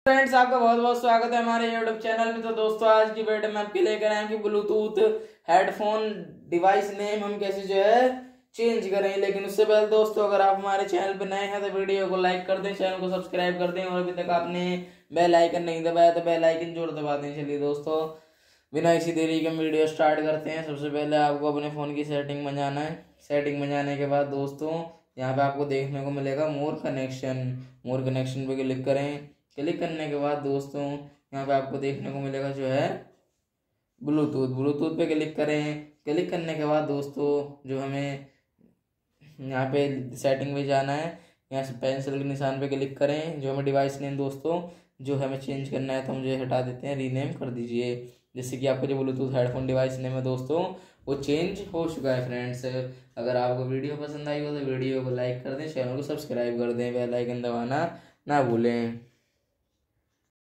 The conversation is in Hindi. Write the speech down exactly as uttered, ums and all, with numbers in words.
फ्रेंड्स, आपका बहुत बहुत स्वागत है हमारे यूट्यूब चैनल में। तो दोस्तों, आज की वीडियो में आपके लेकर आए हैं कि ब्लूटूथ हेडफोन डिवाइस नेम हम कैसे जो है चेंज करें। लेकिन उससे पहले दोस्तों, अगर आप हमारे चैनल पर नए हैं तो वीडियो को लाइक कर दें, चैनल को सब्सक्राइब कर दें और अभी तक आपने बेल आइकन नहीं दबाया तो बेल आइकन जरूर दबा दें। चलिए दोस्तों, बिना इसी देरी के हम वीडियो स्टार्ट करते हैं। सबसे पहले आपको अपने फ़ोन की सेटिंग में जाना है। सेटिंग में जाने के बाद दोस्तों, यहाँ पे आपको देखने को मिलेगा मोर कनेक्शन। मोर कनेक्शन पे क्लिक करें। क्लिक करने के बाद दोस्तों, यहाँ पे आपको देखने को मिलेगा जो है ब्लूटूथ। ब्लूटूथ पे क्लिक करें। क्लिक करने के बाद दोस्तों, जो हमें यहाँ पे सेटिंग में जाना है, यहाँ से पेंसिल के निशान पे क्लिक करें। जो हमें डिवाइस नेम दोस्तों जो हमें चेंज करना है तो हम जो हटा देते हैं, रीनेम कर दीजिए। जिससे कि आपका जो ब्लूटूथ हेडफोन डिवाइस नेम है दोस्तों वो चेंज हो चुका है। फ्रेंड्स, अगर आपको वीडियो पसंद आई हो तो वीडियो को लाइक कर दें, चैनल को सब्सक्राइब कर दें, बेल आइकन दबाना ना भूलें।